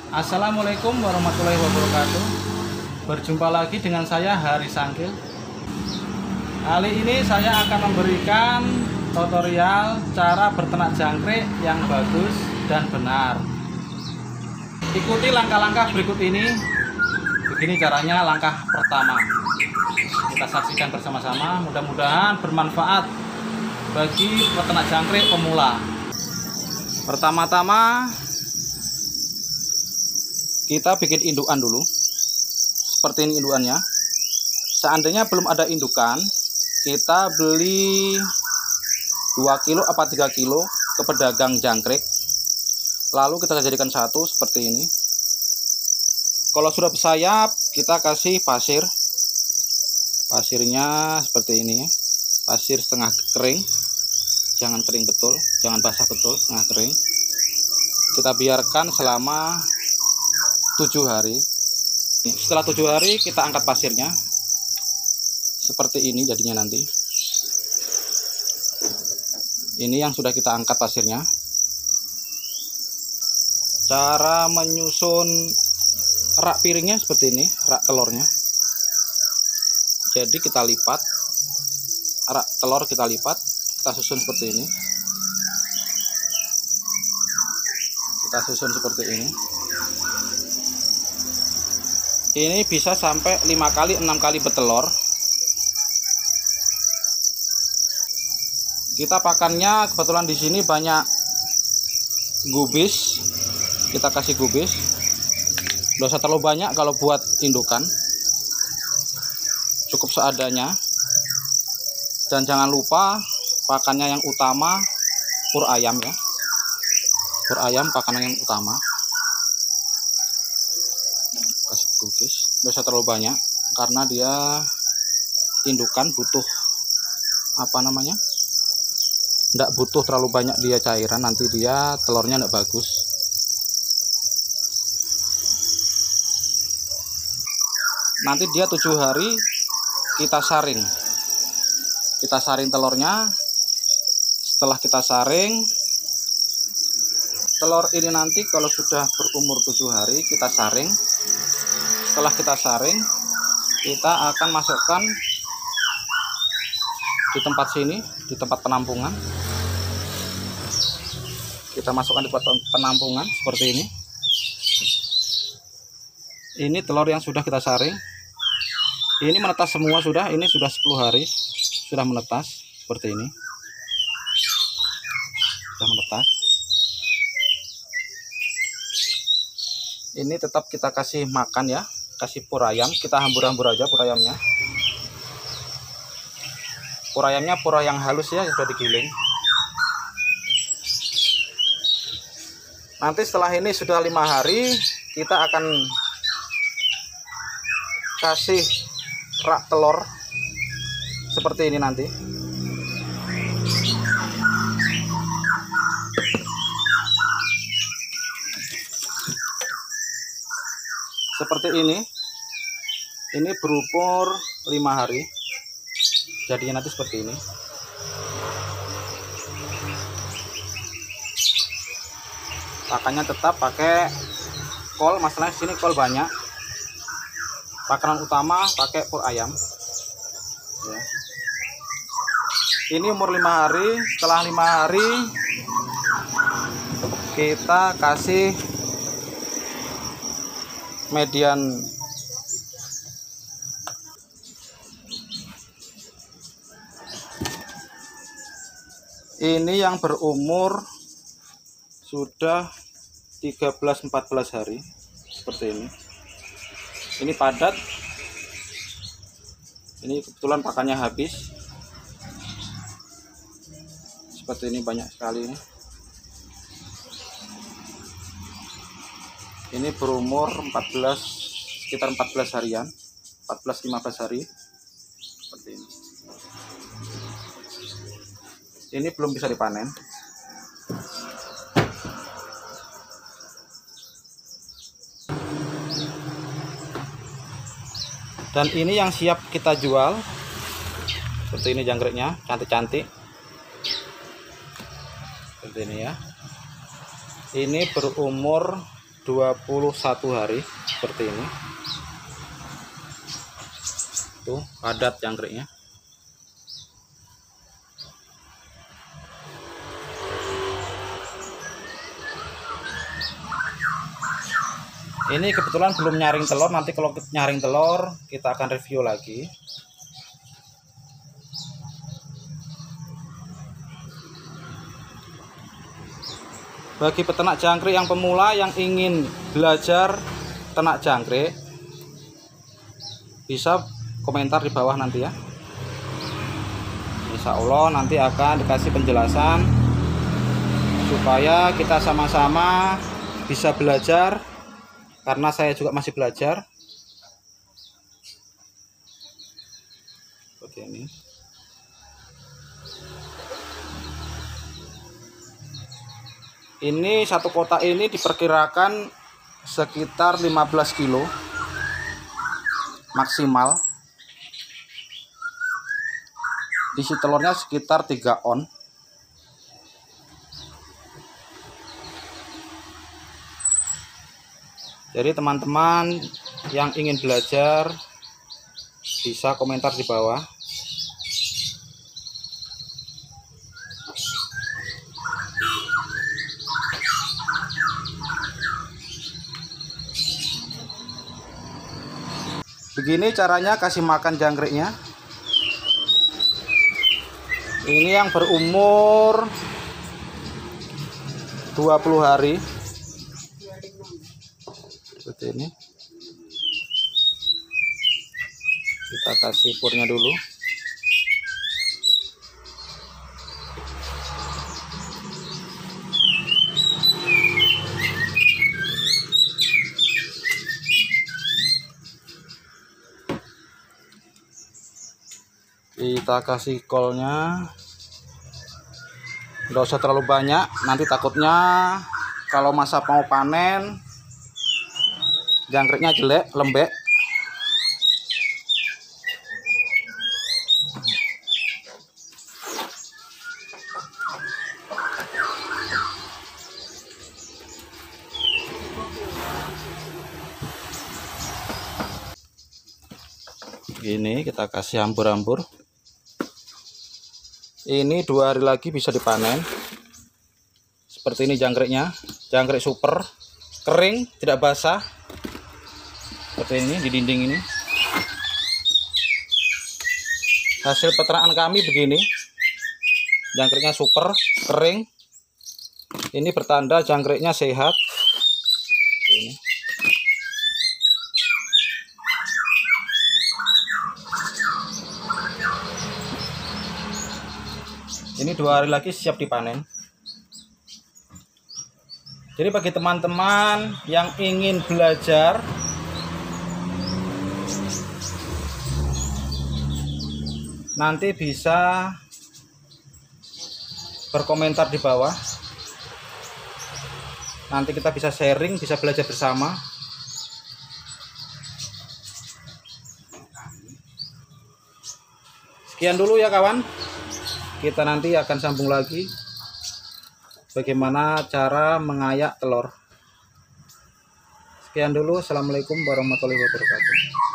Assalamualaikum warahmatullahi wabarakatuh. Berjumpa lagi dengan saya Hari Sangkil. Kali ini saya akan memberikan tutorial cara berternak jangkrik yang bagus dan benar. Ikuti langkah-langkah berikut ini. Begini caranya langkah pertama. Kita saksikan bersama-sama, mudah-mudahan bermanfaat bagi peternak jangkrik pemula. Pertama-tama kita bikin indukan dulu. Seperti ini indukannya. Seandainya belum ada indukan, kita beli 2 kilo apa 3 kilo ke pedagang jangkrik. Lalu kita jadikan satu seperti ini. Kalau sudah bersayap, kita kasih pasir. Pasirnya seperti ini ya. Pasir setengah kering. Jangan kering betul, jangan basah betul, setengah kering. Kita biarkan selama 7 hari. Setelah 7 hari kita angkat pasirnya. Seperti ini jadinya nanti. Ini yang sudah kita angkat pasirnya. Cara menyusun rak piringnya seperti ini, rak telurnya. Jadi kita lipat, rak telur kita lipat, kita susun seperti ini. Kita susun seperti ini. Ini bisa sampai 5 kali 6 kali betelor. Kita pakannya kebetulan di sini banyak gubis. Kita kasih gubis. Nggak usah terlalu banyak kalau buat indukan. Cukup seadanya. Dan jangan lupa pakannya yang utama pur ayam ya. Pur ayam pakanan yang utama. Kasih gubis. Nggak usah terlalu banyak karena dia indukan butuh nggak butuh terlalu banyak dia cairan, nanti dia telurnya nggak bagus. Nanti dia 7 hari kita saring telurnya. Setelah kita saring telur ini, nanti kalau sudah berumur 7 hari kita saring. Setelah kita saring, kita akan masukkan di tempat sini, di tempat penampungan. Kita masukkan di tempat penampungan seperti ini. Ini telur yang sudah kita saring. Ini menetas semua sudah. Ini sudah 10 hari sudah menetas seperti ini. Sudah menetas. Ini tetap kita kasih makan ya, kasih pur ayam. Kita hambur-hambur aja pur ayamnya. Pur ayamnya pur yang halus ya, sudah digiling. Nanti setelah ini sudah 5 hari, kita akan kasih rak telur seperti ini nanti. Seperti ini. Ini berumur 5 hari. Jadinya nanti seperti ini. Pakannya tetap pakai kol, masalahnya sini kol banyak. Pakanan utama pakai pur ayam. Ya. Ini umur 5 hari. Setelah 5 hari kita kasih median. Ini yang berumur sudah 13-14 hari seperti ini. Ini padat. Ini kebetulan pakannya habis. Seperti ini banyak sekali ini. Ini berumur 14, sekitar 14 harian, 14-15 hari seperti ini. Ini belum bisa dipanen. Dan ini yang siap kita jual. Seperti ini jangkriknya, cantik-cantik. Seperti ini ya. Ini berumur 21 hari seperti ini. Tuh, padat jangkriknya. Ini kebetulan belum nyaring telur, nanti kalau nyaring telur kita akan review lagi. Bagi peternak jangkrik yang pemula yang ingin belajar ternak jangkrik, bisa komentar di bawah nanti ya. Insya Allah nanti akan dikasih penjelasan supaya kita sama-sama bisa belajar, karena saya juga masih belajar. Seperti ini. Ini satu kotak ini diperkirakan sekitar 15 kilo maksimal. Isi telurnya sekitar 3 on. Jadi teman-teman yang ingin belajar bisa komentar di bawah. Begini caranya kasih makan jangkriknya. Ini yang berumur 20 hari. Seperti ini. Kita kasih purnya dulu. Kita kasih kolnya, nggak usah terlalu banyak, nanti takutnya kalau masa mau panen jangkriknya jelek, lembek. Gini kita kasih hambur-hambur. Ini 2 hari lagi bisa dipanen. Seperti ini jangkriknya, jangkrik super, kering, tidak basah. Seperti ini di dinding ini. Hasil peternakan kami begini. Jangkriknya super, kering. Ini bertanda jangkriknya sehat. Ini. Ini 2 hari lagi siap dipanen. Jadi bagi teman-teman yang ingin belajar, nanti bisa berkomentar di bawah. Nanti kita bisa sharing, bisa belajar bersama. Sekian dulu ya kawan. Kita nanti akan sambung lagi bagaimana cara mengayak telur. Sekian dulu. Assalamualaikum warahmatullahi wabarakatuh.